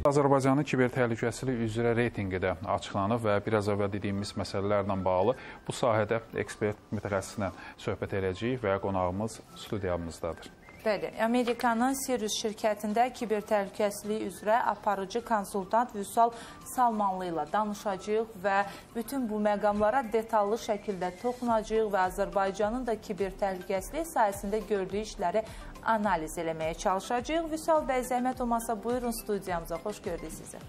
Azərbaycanın kiber təhlükəsizlik üzrə reytinqi də açıqlanıb və biraz əvvəl dediyimiz məsələlərlə bağlı bu sahədə ekspert mütəxəssislə söhbət edəcəyik və qonağımız studiyamızdadır. Bəli, Amerikanın Sirius şirkətində kiber təhlükəsizlik üzrə aparıcı konsultant Vüsal Salmanlı ilə danışacağıq və bütün bu məqamlara detallı şəkildə toxunacağıq və Azərbaycanın da kiber təhlükəsizlik sayəsində gördüyü işləri analiz eləməyə çalışacağıq. Vüsal bəy, zəhmət olmasa buyurun studiyamıza, xoş gördük sizi.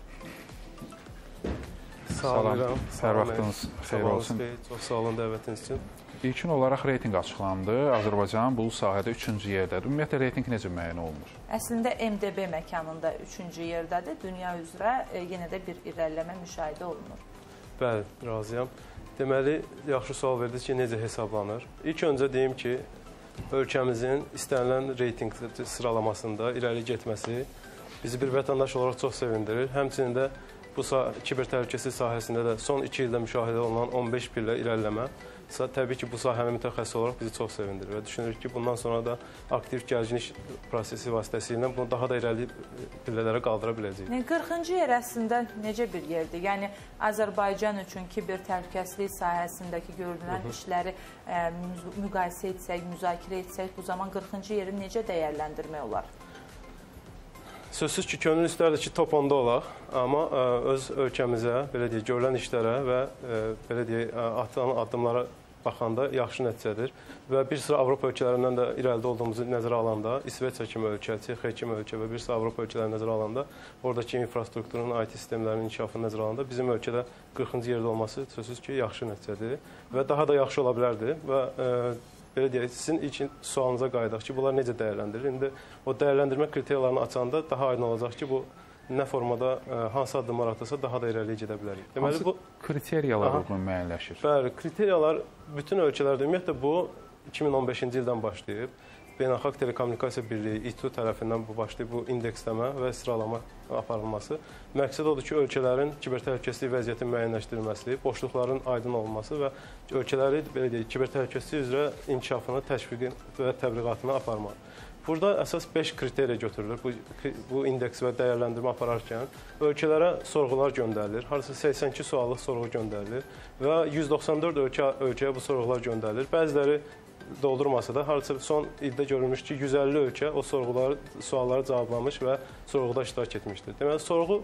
Salam, hər vaxtınız xeyir olsun. Çox sağ olun dəvətiniz üçün. İlkin olaraq reytinq açıqlandı. Azərbaycan bu sahədə 3-cü yerdədir. Ümumiyyətlə, reytinq necə müəyyən olunur? Əslində, MDB məkanında 3-cü yerdədir. Dünya üzrə yenə də bir irəliləmə müşahidə olunur. Bəli, razıyam. Deməli, yaxşı sual verdiniz ki, necə hesablanır? İlk öncə deyim ki, ölkəmizin istənilən reytinq sıralamasında irəli getməsi bizi bir vətəndaş olaraq çox sevindirir. Həmçinin də bu kiber təhlükəsizlik sahəsində də son 2 ildə müşahidə olunan 15 pillə irəliləmə təbii ki, bu sahənin mütəxəssisi olaraq bizi çox sevindirir və düşünürük ki, bundan sonra da aktiv gərginiş prosesi vasitəsilə bunu daha da irəli pillələrə qaldıra biləcəyik. 40-cı yer əslində necə bir yerdir? Yəni, Azərbaycan üçün kiber təhlükəsizlik sahəsindəki görülən işləri müqayisə etsək, müzakirə etsək, bu zaman 40-cı yeri necə dəyərləndirmək olar? Sözsüz ki, könül istərdir ki, top 10-da olaq, amma öz ölkəmizə, belə deyək, görülən işlərə və belə deyək, atılan addımlara baxanda yaxşı nəticədir və bir sıra Avropa ölkələrindən də irəlidə olduğumuzu nəzərə alanda, İsveçrə kimi ölkə, Çexiya kimi ölkə və bir sıra Avropa ölkələrini nəzərə alanda, oradakı infrastrukturun, IT sistemlərinin inkişafını nəzərə alanda bizim ölkədə 40-cı yerdə olması sözsüz ki, yaxşı nəticədir və daha da yaxşı ola bilərdi və belə deyək, sizin ilk sualınıza qayıdaq ki, bunlar necə dəyərləndirir? İndi o dəyərləndirmə kriteriyalarını açanda daha aydın olacaq ki, bu nə formada, hansı addımlar atılsa daha da irəliyə gedə bilərik. Hansı kriteriyalar uyğun müəyyənləşir? Bəli, kriteriyalar bütün ölkələrdə, ümumiyyətlə bu 2015-ci ildən başlayıb. Beynəlxalq Telekommunikasiya Birliyi, İTÜ tərəfindən bu başlayıb, bu indeksləmə və sıralama aparılması. Məqsəd odur ki, ölkələrin kiber təhlükəsizlik vəziyyətinin müəyyənləşdirilməsi, boşluqların aydın olması və ölkələri, belə deyək, kiber təhlükəsizlik üzrə inkişafını, təşviqi və təbliğatını aparmaq. Burada əsas 5 kriteriya götürülür bu indeks və dəyərləndirmə apararkən. Ölkələrə sorğular göndərilir, harasa 82 suallıq sorğu göndərilir və 194 ölkəyə bu sorğular göndərilir. Bəziləri doldurmasa da, harasa son ildə görülmüş ki, 150 ölkə o sualları cavablamış və sorğuda iştirak etmişdir. Deməli, sorğu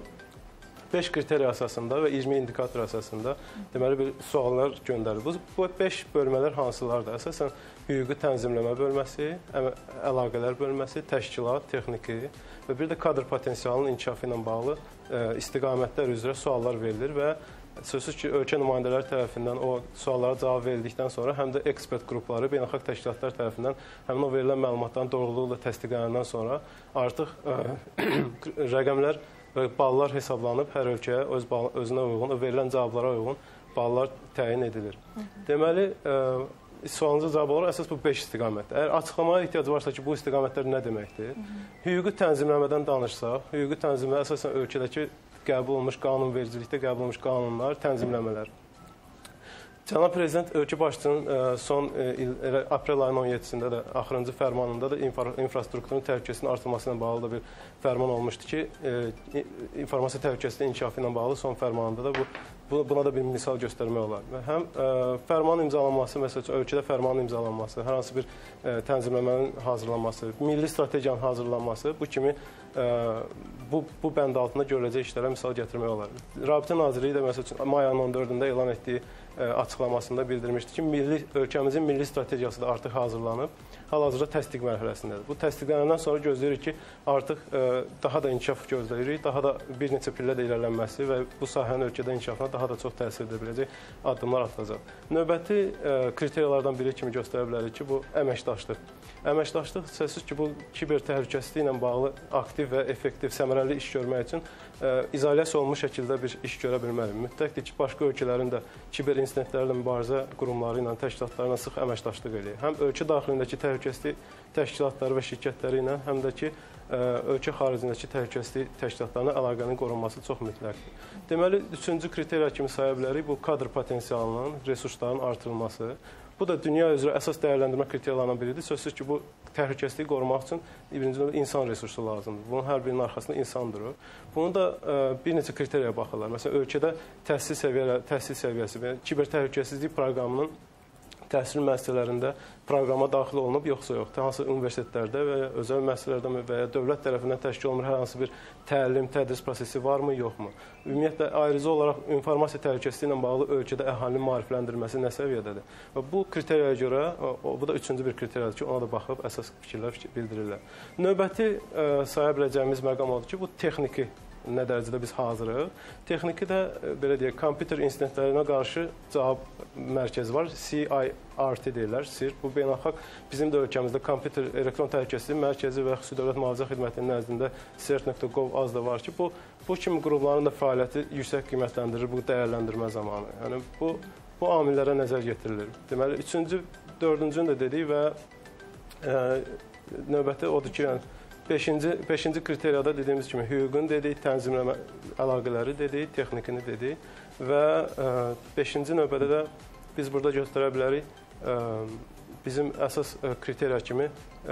5 kriteriya əsasında və 20 indikator əsasında deməli bir suallar göndərilir. Bu 5 bölmələr hansılardır? Əsasən hüquqi tənzimləmə bölməsi, əlaqələr bölməsi, təşkilat, texniki və bir də kadr potensialının inkişafı ilə bağlı istiqamətlər üzrə suallar verilir və sözsüz ki, ölkə nümayəndələri tərəfindən o suallara cavab verildikdən sonra həm də ekspert qrupları, beynəlxalq təşkilatlar tərəfindən həmin o verilən məlumatların doğruluğu ilə təsdiqlənəndən sonra artıq rəqəmlər və ballar hesablanıb hər ölkəyə özünə uyğun, verilən cavablara uyğun ballar təyin edilir. Deməli, sualınıza cavab olaraq əsas bu 5 istiqamətdir. Əgər açıqlamaya ehtiyac varsa ki, bu istiqamətlər nə deməkdir? Hüquqi tənzimləmədən danışsaq, hüquqi tənzimlə əsasən ölkədəki qəbul olmuş qanunvericilikdə qəbul olmuş qanunlar, tənzimləmələr. Cənab Prezident ölkə başçısının son aprel ayının 17-sində də axırıncı fərmanında da infrastrukturun təhlükəsizliyinin artırılması ilə bağlı da bir fərman olmuşdu ki, informasiya təhlükəsizliyi inkişafı ilə bağlı son fərmanında da buna da bir misal göstərmək olar. Həm fərmanın imzalanması, məsələn, ölkədə fərmanın imzalanması, hər hansı bir tənzimləmənin hazırlanması, milli strategiyanın hazırlanması, bu kimi bu bənd altında görüləcək işlərə misal gətirmək olar. Rabitə Nazirliyi də məsələn may ayının 14-də elan etdiyi açıqlamasında bildirmişdi ki, ölkəmizin milli strategiyası da artıq hazırlanıb, hal-hazırda təsdiq mərhələsindədir. Bu təsdiqlənəndən sonra gözləyirik ki, artıq daha da inkişaf gözləyirik, daha da bir neçə pillə də irələnməsi və bu sahənin ölkədə inkişafına daha da çox təsir edə biləcək addımlar atılacaq. Növbəti kriteriyalardan biri kimi göstərə bilərik ki, bu əməkdaşlıq. Əməkdaşlıq sözsüz ki, bu kiber təhlükəsizliyi ilə bağlı aktiv və effektiv, səmərəli iş görmək üçün izolyasiya olunmuş şəkildə bir iş görə bilməlidir. Mütləqdir ki, başqa ölkələrin də kiber insidentlərlə mübarizə qurumları ilə, təşkilatları ilə sıx əməkdaşlıq eləyir. Həm ölkə daxilindəki təhlükəsizlik təşkilatları və şirkətləri ilə, həm də ki, ölkə xaricindəki təhlükəsizlik təşkilatlarına əlaqənin qorunması çox mütləqdir. Deməli, üçüncü kriteriya kimi saya bilərik, bu kadr potensialının, resursların artırılması. Bu da dünya üzrə əsas dəyərləndirmə kriteriyalarından biridir. Sözsüz ki, bu təhlükəsizliyi qorumaq üçün birinci növbədə insan resursu lazımdır. Bunun hər birinin arxasında insan durur. Bunu da bir neçə kriteriya baxırlar. Məsələn, ölkədə təhsil səviyyəsi və kiber təhlükəsizlik proqramının təhsil müəssisələrində proqrama daxil olunub, yoxsa yox. Hansı universitetlərdə və ya özəl müəssisələrdə və ya dövlət tərəfindən təşkil olunmuş hər hansı bir təlim, tədris prosesi varmı, yoxmu? Ümumiyyətlə, ayrıca olaraq informasiya təhlükəsizliyi ilə bağlı ölkədə əhalinin maarifləndirilməsi nə səviyyədədir? Və bu kriteriyaya görə, bu da üçüncü bir kriteriyadır ki, ona da baxıb əsas fikirlər bildirirlər. Növbəti saya biləcəyimiz məqam odur ki, bu texniki nə dərəcədə biz hazırıq. Texniki də, belə deyək, kompüter insidentlərinə qarşı cavab mərkəzi var. CIRT deyirlər, SIR. Bu beynəlxalq bizim də ölkəmizdə kompüter elektron təhlükəsizlik mərkəzi və xüsusi dövlət mühafizə xidmətinin nəzdində CERT.gov az da var ki, bu kimi qurumların da fəaliyyəti yüksək qiymətləndirilir bu dəyərləndirmə zamanı. Yəni, bu amillərə nəzər yetirilir. Deməli, üçüncü, dördüncünü də dedik və növbəti odur ki, yəni, Beşinci kriteriyada dediyimiz kimi hüququnu dedik, tənzimləmə əlaqələri dedik, texnikini dedik və beşinci növbədə də biz burada göstərə bilərik bizim əsas kriteriya kimi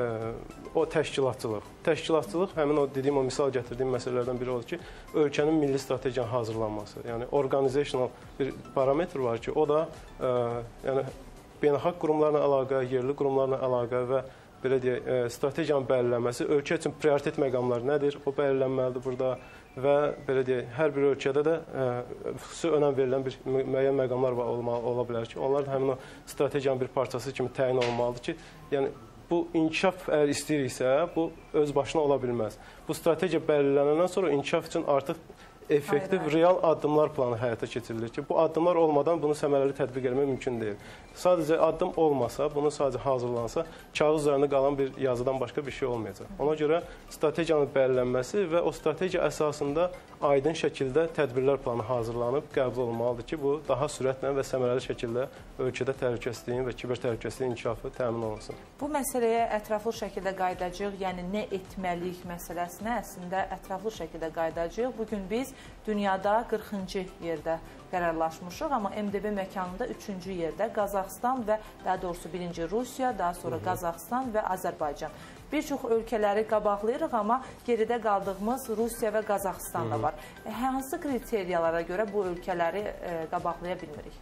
o təşkilatçılıq. Təşkilatçılıq həmin o dediyim, o misal gətirdiyim məsələlərdən biri odur ki, ölkənin milli strategiyanın hazırlanması. Yəni organizational bir parametr var ki, o da yəni beynəlxalq qurumlarla əlaqə, yerli qurumlarla əlaqə və belə deyək, strategiyanın bəlirlənməsi, ölkə üçün prioritet məqamlar nədir? O bəlirlənməlidir burada və belə deyək, hər bir ölkədə də xüsusi önəm verilən bir müəyyən məqamlar ola bilər ki, onlar da həmin o strategiyanın bir parçası kimi təyin olunmalıdır ki, yəni bu inkişaf əgər istəyiriksə, bu öz başına ola bilməz. Bu strategiya bəlirlənəndən sonra inkişaf üçün artıq effektiv, real addımlar planı həyata keçirilir ki, bu addımlar olmadan bunu səmərəli tətbiq etmək mümkün deyil. Sadəcə addım olmasa, bunu sadəcə hazırlansa, kağız üzərində qalan bir yazıdan başqa bir şey olmayacaq. Ona görə strategiyanın bəlirlənməsi və o strategiya əsasında aydın şəkildə tədbirlər planı hazırlanıb qəbul olunmalıdır ki, bu daha sürətlə və səmərəli şəkildə ölkədə təhlükəsizliyin və kiber təhlükəsizliyin inkişafı təmin olunsun. Bu məsələyə ətraflı şəkildə qayıdacağıq, yəni nə etməliyik məsələsinə əslində ətraflı şəkildə qayıdacağıq. Bugün biz dünyada 40-cı yerdə qərarlaşmışıq, amma MDB məkanında 3-cü yerdə Qazaxıstan və daha doğrusu birinci Rusiya, daha sonra Qazaxıstan və Azərbaycan. Bir çox ölkələri qabaqlayırıq, amma geridə qaldığımız Rusiya və Qazaxıstan da var. Hansı kriteriyalara görə bu ölkələri qabaqlaya bilmirik?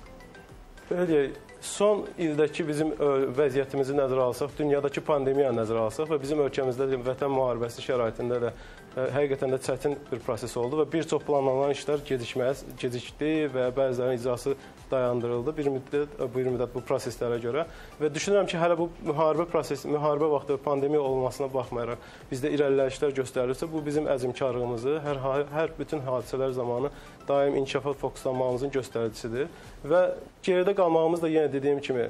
Belə deyək, son ildəki bizim vəziyyətimizi nəzərə alsaq, dünyadakı pandemiyanı nəzərə alsaq və bizim ölkəmizdə vətən müharibəsi şəraitində də həqiqətən də çətin bir proses oldu və bir çox planlanan işlər gecikdi və bəzilərinin icrası dayandırıldı bir müddət bu proseslərə görə və düşünürəm ki, hələ bu müharibə vaxtı pandemiya olmasına baxmayaraq bizdə irəliləyişlər göstərilirsə, bu bizim əzmkarlığımızı, hər bütün hadisələr zamanı daim inkişafa fokuslanmağımızın göstəricisidir və geridə qalmağımız da yenə dediyim kimi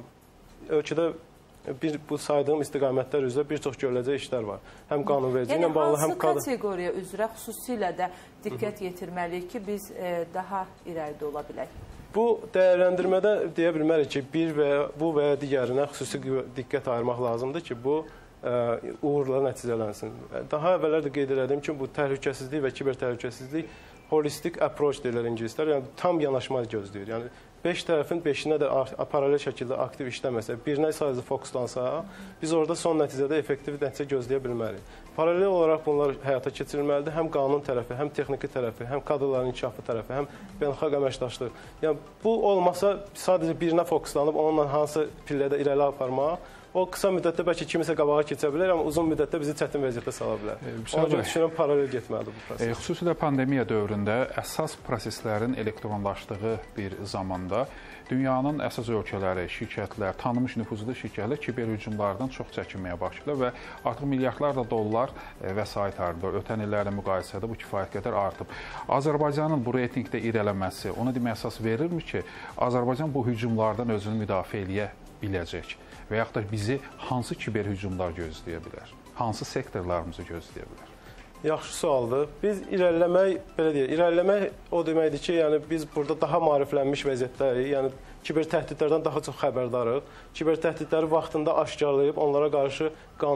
ölkədə bu saydığım istiqamətlər üzrə bir çox görüləcək işlər var. Həm qanunvericiliyi ilə bağlı, həm hansı kateqoriya üzrə xüsusilə də diqqət yetirməliyik ki, biz daha irəlidə ola bilək? Bu dəyərləndirmədə deyə bilmərik ki, bu və ya digərinə xüsusi diqqət ayırmaq lazımdır ki, bu uğurla nəticələnsin. Daha əvvəllər də qeyd edədiyim ki, bu təhlükəsizlik və kiber təhlükəsizlik holistik approach deyirlər ingilislər, yəni tam yanaşma gözləyir. Yəni 5 tərəfin 5-inə də paralel şəkildə aktiv işləməsə, birinə sadəcə fokuslansa, biz orada son nəticədə effektiv nəticə gözləyə bilmərik. Paralel olaraq bunlar həyata keçirilməlidir. Həm qanun tərəfi, həm texniki tərəfi, həm kadrların inkişafı tərəfi, həm beynəlxalq əməkdaşlıq. Yəni bu olmasa sadəcə birinə fokuslanıb onunla hansı pillədə irəli aparmaq, o qısa müddətdə bəlkə kimisə qabağa keçə bilər, amma uzun müddətdə bizi çətin vəziyyətə sala bilər. Ona görə düşünürəm, paralel getməlidir bu proses. Xüsusilə pandemiya dövründə əsas proseslərin elektronlaşdığı bir zamanda dünyanın əsas ölkələri, şirkətlər, tanınmış nüfuzlu şirkətlər kiber hücumlardan çox çəkinməyə başlayırlar və artıq milyardlarla dollar vəsait harcayır. Ötən illərlə müqayisədə bu kifayət qədər artıb. Azərbaycanın bu reytinqdə irəliləməsi ona demək əsas verirmi ki, Azərbaycan bu hücumlardan özünü müdafiə eləyə biləcək və yaxud da bizi hansı kiber hücumlar gözləyə bilər? Hansı sektorlarımızı gözləyə bilər? Yaxşı sualdır. Biz irəliləmək, belə deyək, irəliləmək o deməkdir ki, yəni biz burada daha maariflənmiş vəziyyətdəyik, yəni kiber təhdidlərdən daha çox xəbərdarıq. Kiber təhdidləri vaxtında aşkarlayıb onlara qarşı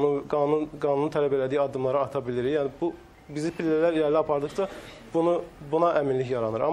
qanunun tələb elədiyi addımları ata bilirik. Yəni bu bizi pillələr irəli apardıqca buna əminlik yaranır. Amma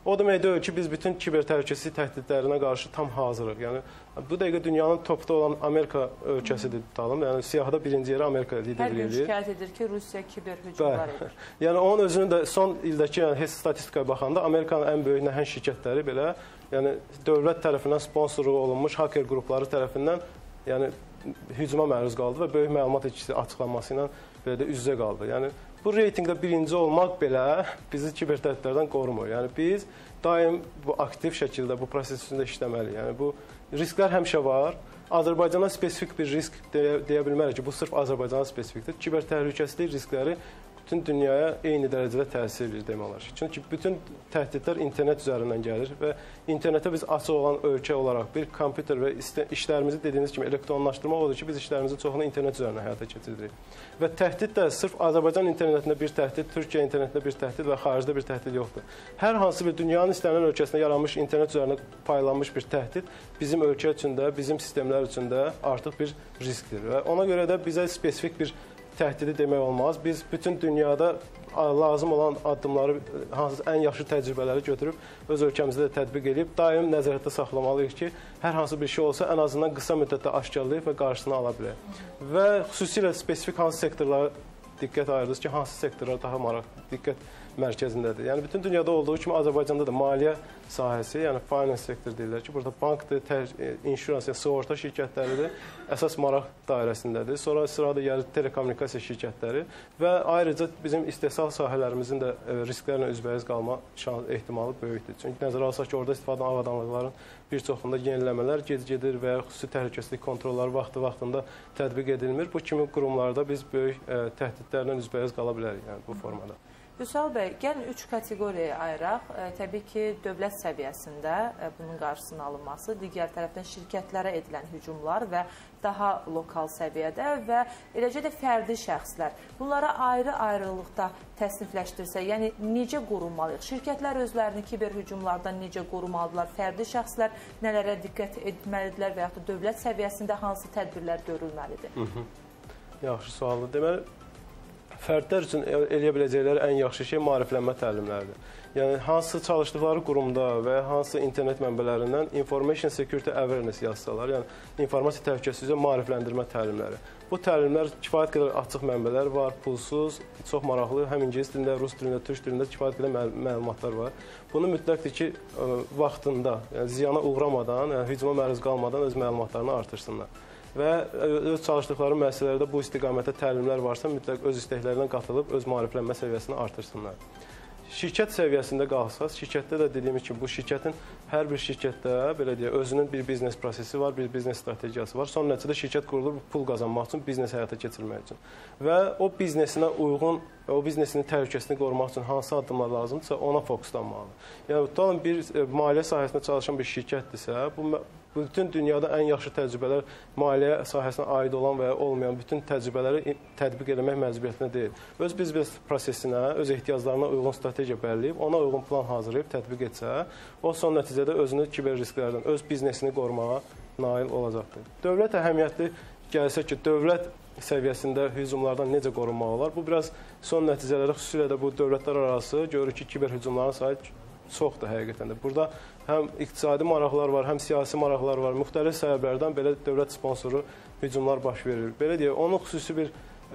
O demək deyil ki, biz bütün kiber təhlükəsizlik təhdidlərinə qarşı tam hazırıq. Yəni bu dəqiqə dünyanın topda olan Amerika ölkəsidir tutalım. Yəni siyahıda birinci yeri Amerika liderlik edir. Hər gün şikayət edir ki, Rusiya kiber hücumlar edir. Yəni onun özünün də son ildəki heç statistikaya baxanda Amerikanın ən böyük nəhəng şirkətləri belə, yəni dövlət tərəfindən sponsorluq olunmuş hacker qrupları tərəfindən yəni hücuma məruz qaldı və böyük məlumat itkisi açıqlanması ilə belə də üz-üzə qaldı. Yəni bu reytinqdə birinci olmaq belə bizi kiber təhdidlərdən qorumur. Yəni biz daim bu aktiv şəkildə bu proses üstündə işləməliyik. Yəni bu risklər həmişə var. Azərbaycana spesifik bir risk deyə bilmərik ki, bu sırf Azərbaycana spesifikdir. Kiber təhlükəsizlik riskləri bütün dünyaya eyni dərəcədə təsir edir demək olar. Çünki bütün təhdidlər internet üzərindən gəlir və internetə biz açıq olan ölkə olaraq bir kompüter və işlərimizi dediyiniz kimi elektronlaşdırmaq odur ki, biz işlərimizin çoxunu internet üzərindən həyata keçiririk. Və təhdid də sırf Azərbaycan internetində bir təhdid, Türkiyə internetində bir təhdid və xaricdə bir təhdid yoxdur. Hər hansı bir dünyanın istənilən ölkəsində yaranmış internet üzərində paylanmış bir təhdid bizim ölkə üçün də, bizim sistemlər üçün də artıq bir riskdir. Və ona görə də bizə spesifik bir təhdidi demək olmaz. Biz bütün dünyada lazım olan addımları, ən yaxşı təcrübələri götürüb öz ölkəmizdə də tətbiq edib daim nəzarətdə saxlamalıyıq ki, hər hansı bir şey olsa ən azından qısa müddətdə aşkarlayıb və qarşısını ala bilək. Və xüsusilə spesifik hansı sektorlara diqqət ayırdınız ki, hansı sektorlar daha diqqət mərkəzindədir. Yəni bütün dünyada olduğu kimi Azərbaycanda da maliyyə sahəsi, yəni finance sektor deyirlər ki, burada bankdır, insurans, yəni sığorta şirkətləridir, əsas maraq dairəsindədir. Sonra sırada gəlir telekommunikasiya şirkətləri və ayrıca bizim istehsal sahələrimizin də risklərlə üzbəyiz qalma ehtimalı böyükdür. Çünki nəzərə alsaq ki, orada istifadə avadanlıqların bir çoxunda yeniləmələr gec-gedir və ya xüsusi təhlükəsizlik kontrolları vaxtında tətbiq edilmir. Bu kimi qurumlarda biz böyük təhdidlərlə üzbəyiz qala bilərik yəni bu formada. Vüsal bəy, gəlin 3 kateqoriyaya ayıraq. Təbii ki, dövlət səviyyəsində bunun qarşısının alınması, digər tərəfdən şirkətlərə edilən hücumlar və daha lokal səviyyədə və eləcə də fərdi şəxslər. Bunlara ayrı-ayrılıqda təsnifləşdirsə, yəni necə qorunmalıyıq? Şirkətlər özlərini kiber hücumlardan necə qorumalıdırlar? Fərdi şəxslər nələrə diqqət etməlidirlər və yaxud da dövlət səviyyəsində hansı tədbirlər görülməlidir? Yaxşı sualdır. Deməli, fərdlər üçün eləyə biləcəkləri ən yaxşı şey maariflənmə təlimləridir. Yəni, hansı çalışdıqları qurumda və hansı internet mənbələrindən Information Security Awareness yazsalar, yəni informasiya təhlükəsizliyi maarifləndirmə təlimləri. Bu təlimlər kifayət qədər açıq mənbələr var, pulsuz, çox maraqlı, həm ingilis dilində, rus dilində, türk dilində kifayət qədər məlumatlar var. Bunu mütləqdir ki, vaxtında, yəni ziyana uğramadan, yəni hücuma məruz qalmadan öz məlumatlarını artırsınlar. Və öz çalışdıqları müəssisələrdə bu istiqamətdə təlimlər varsa, mütləq öz istəklərindən qatılıb, öz maariflənmə səviyyəsini artırsınlar. Şirkət səviyyəsində qalsaq, şirkətdə də dediyimiz kimi, bu şirkətin hər bir şirkətdə belə deyək, özünün bir biznes prosesi var, bir biznes strategiyası var. Son nəticədə şirkət qurulur pul qazanmaq üçün, biznes həyata keçirmək üçün. Və o biznesinə uyğun, o biznesinin təhlükəsini qorumaq üçün hansı addımlar lazımdırsa, ona fokuslanmalıdır. Yəni, tutalım bir maliyyə sahəsində çalışan bir şirkətdirsə, bütün dünyada ən yaxşı təcrübələr maliyyə sahəsinə aid olan və ya olmayan bütün təcrübələri tətbiq etmək məcburiyyətində deyil. Öz biznes prosesinə, öz ehtiyaclarına uyğun strategiya bəlirləyib, ona uyğun plan hazırlayıb tətbiq etsə, o son nəticədə özünü kiber risklərdən, öz biznesini qorumağa nail olacaqdır. Dövlət əhəmiyyətli gəlsə ki, dövlət səviyyəsində hücumlardan necə qorunmaq olar? Bu biraz son nəticələrdə xüsusilə də bu dövlətlər arası görürük ki, kiber hücumların sayı çoxdur həqiqətən də. Burada həm iqtisadi maraqlar var, həm siyasi maraqlar var. Müxtəlif səbəblərdən belə dövlət sponsoru hücumlar baş verir. Belə deyək, onun xüsusilə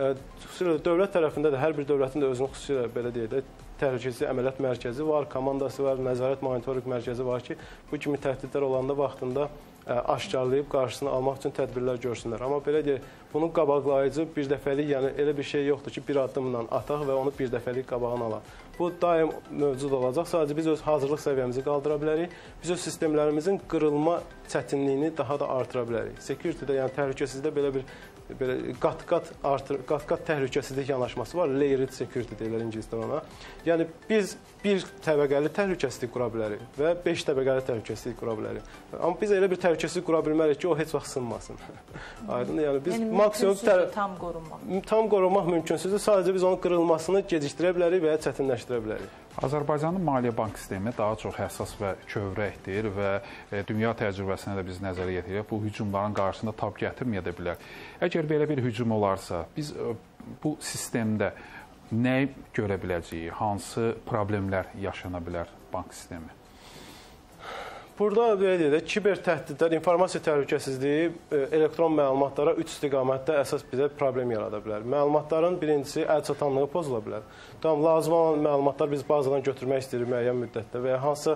dövlət tərəfində də hər bir dövlətin də özünün xüsusilə belə deyək də təhlükəsizlik əməliyyat mərkəzi var, komandası var, nəzarət monitorinq mərkəzi var ki, bu kimi təhdidlər olanda vaxtında aşkarlayıb qarşısını almaq üçün tədbirlər görsünlər. Amma belə deyək, bunun qabaqlayıcı bir dəfəlik, yəni elə bir şey yoxdur ki, bir addımla ataq və onu bir dəfəlik qabağını alaq. Bu daim mövcud olacaq. Sadəcə biz öz hazırlıq səviyyəmizi qaldıra bilərik. Biz öz sistemlərimizin qırılma çətinliyini daha da artıra bilərik. Security-də, yəni təhlükəsizlikdə belə bir qat-qat təhlükəsizlik yanaşması var. Layered security deyirlər ingilisdə ona. Yəni biz bir təbəqəli təhlükəsizlik qura bilərik və 5 təbəqəli təhlükəsizlik qura bilərik. Amma biz elə bir təhlükəsizlik qura bilmərik ki, o heç vaxt sınmasın. Aydın? Yəni biz maksimum tam qorunmaq mümkünsüzdür. Sadəcə biz onun qırılmasını gecikdirə bilərik və ya çətinləşdirə bilərik. Azərbaycanın maliyyə bank sistemi daha çox həssas və kövrəkdir və dünya təcrübəsinə də biz nəzərə yetiririk. Bu hücumların qarşısında tab gətirməyə də bilər. Əgər belə bir hücum olarsa, biz bu sistemdə nə görə biləcəyik? Hansı problemlər yaşana bilər bank sistemi? Burada belə deyək, kiber təhdidlər, informasiya təhlükəsizliyi elektron məlumatlara 3 istiqamətdə əsas bizə problem yarada bilər. Məlumatların birincisi əlçatanlığı pozula bilər. Tamam, lazım olan məlumatlar biz bazadan götürmək istəyirik müəyyən müddətdə və ya hansısa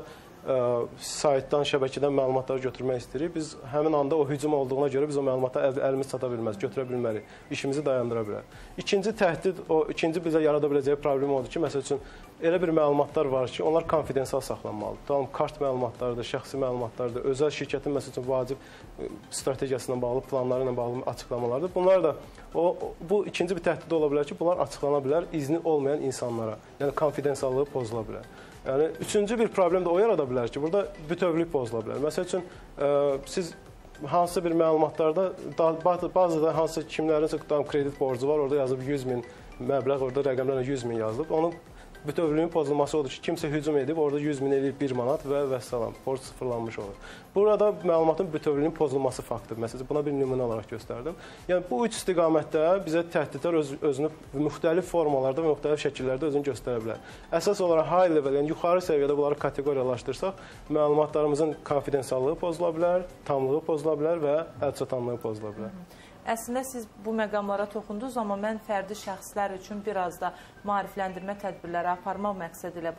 saytdan, şəbəkədən məlumatları götürmək istəyirik. Biz həmin anda o hücum olduğuna görə biz o məlumata əlimiz çata bilməz, götürə bilmərik, işimizi dayandıra bilər. İkinci təhdid, ikinci bizə yarada biləcəyi problem odur ki, məsəl üçün, elə bir məlumatlar var ki, onlar konfidensial saxlanmalıdır. Tamam, kart məlumatlarıdır, şəxsi məlumatlardır, özəl şirkətin məsəl üçün vacib strategiyasına bağlı, planları ilə bağlı açıqlamalardır. Bunlar da, bu ikinci bir təhdid ola bilər ki, bunlar açıqlana bilər izni olmayan insanlara, yəni konfidensiallığı pozula bilər. Yəni, üçüncü bir problem də o yarada bilər ki, burada bütövlük pozula bilər. Məsəl üçün, siz hansısa bir məlumatlarda, bazıda hansısa kimlərinsə kredit borcu var, orada yazıb 100 min məbləğ, orada rəqəmlərlə 100 min yazılıb. Onun bütövlüyün pozulması odur ki, kimsə hücum edib, orada 100 min eləyib 1 manat və vəssalam, borc sıfırlanmış olur. Burada məlumatın bütövlüyünün pozulması faktıdır. Məsələn, buna bir nümunə olaraq göstərdim. Yəni, bu üç istiqamətdə bizə təhdidlər özünü müxtəlif formalarda və müxtəlif şəkillərdə özünü göstərə bilər. Əsas olaraq high level, yəni yuxarı səviyyədə bunları kateqoriyalaşdırsaq, məlumatlarımızın konfidensiallığı pozula bilər, tamlığı pozula bilər və əlçatanlığı pozula bilər. Əslində, siz bu məqamlara toxundunuz, amma mən fərdi şəxslər üçün biraz da maarifləndirmə tədbirləri aparmaq məqsədi ilə bu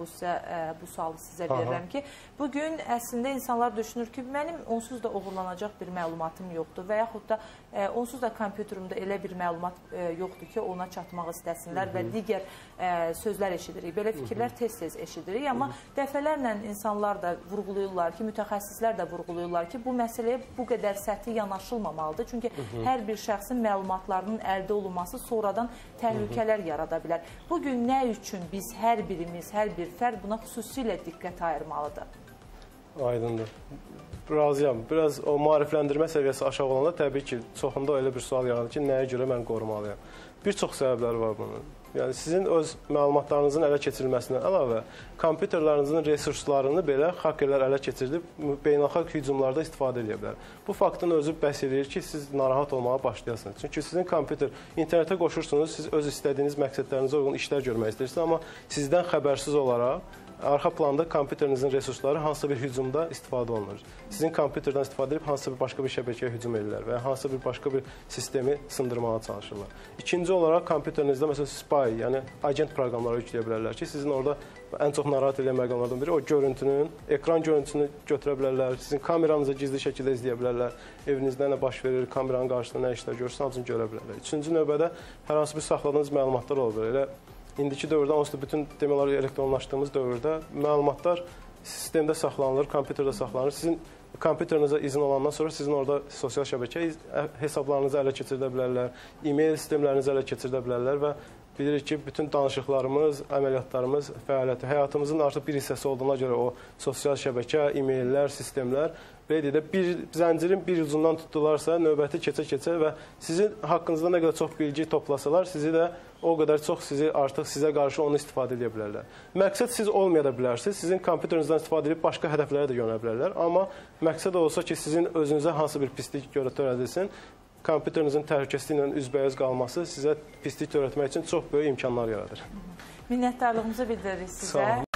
sualı sizə verirəm ki, bugün əslində insanlar düşünür ki, mənim onsuz da oğurlanacaq bir məlumatım yoxdur və yaxud da onsuz da kompüterimdə elə bir məlumat yoxdur ki, ona çatmaq istəsinlər və digər sözlər eşidirik. Belə fikirlər tez-tez eşidirik, amma dəfələrlə insanlar da vurğuluyurlar ki, mütəxəssislər də vurğuluyurlar ki, bu məsələyə bu qədər səthi yanaşılmamalıdır. Çünki hər bir şəxsin məlumatlarının əldə olunması sonradan təhlükələr yarada bilər. Bugün nə üçün biz hər birimiz, hər bir fərd buna xüsusilə diqqət ayırmalıdır? Aydındır. Razıyam. Biraz o maarifləndirmə səviyyəsi aşağı olanda təbii ki, çoxunda elə bir sual yaradır ki, nəyə görə mən qorumalıyam? Bir çox səbəbləri var bunun. Yəni, sizin öz məlumatlarınızın ələ keçirilməsindən əlavə, kompüterlərinizin resurslarını belə hakerlər ələ keçirdib, beynəlxalq hücumlarda istifadə edə bilər. Bu faktın özü bəhs edir ki, siz narahat olmağa başlayasınız. Çünki sizin kompüter internetə qoşursunuz, siz öz istədiyiniz məqsədlərinizə uyğun işlər görmək istəyirsiniz, amma sizdən xəbərsiz olaraq arxa planda kompüterinizin resursları hansısa bir hücumda istifadə olunur. Sizin kompüterdən istifadə edib hansısa bir başqa bir şəbəkəyə hücum edirlər və hansısa bir başqa bir sistemi sındırmağa çalışırlar. İkinci olaraq kompüterinizdə məsələn spy, yəni agent proqramları yükləyə bilərlər ki, sizin orada ən çox narahat edən məqamlardan biri o görüntünün, ekran görüntüsünü götürə bilərlər, sizin kameranızı gizli şəkildə izləyə bilərlər, evinizdə nə baş verir, kameranın qarşısında nə işlər görürsə, hamısını görə bilərlər. Üçüncü növbədə hər hansı bir saxladığınız məlumatlar olur. Elə indiki dövrdə, onsuz da bütün demək olar elektronlaşdığımız dövrdə məlumatlar sistemdə saxlanılır, kompüterdə saxlanılır. Sizin kompüterinizə izin olandan sonra sizin orada sosial şəbəkə hesablarınızı ələ keçirdə bilərlər, e-mail sistemlərinizi ələ keçirdə bilərlər və bilirik ki, bütün danışıqlarımız, əməliyyatlarımız, fəaliyyəti, həyatımızın artıq bir hissəsi olduğuna görə o sosial şəbəkə, e-maillər, sistemlər bir zəncirin bir ucundan tutdularsa, növbəti keçə-keçə və sizin haqqınızda nə qədər çox bilgi toplasalar, sizi də o qədər çox artıq sizə qarşı onu istifadə edə bilərlər. Məqsəd siz olmaya da bilərsiniz, sizin kompüterinizdən istifadə edib başqa hədəflərə də yönə bilərlər, amma məqsəd olsa ki, sizin özünüzə hansı bir pislik törədilsin, kompüterinizin təhlükəsizliyi ilə üzbəyüz qalması sizə pislik törətmək üçün çox böyük imkanlar yaradır. Minnətdarlığımızı bildiririk sizə.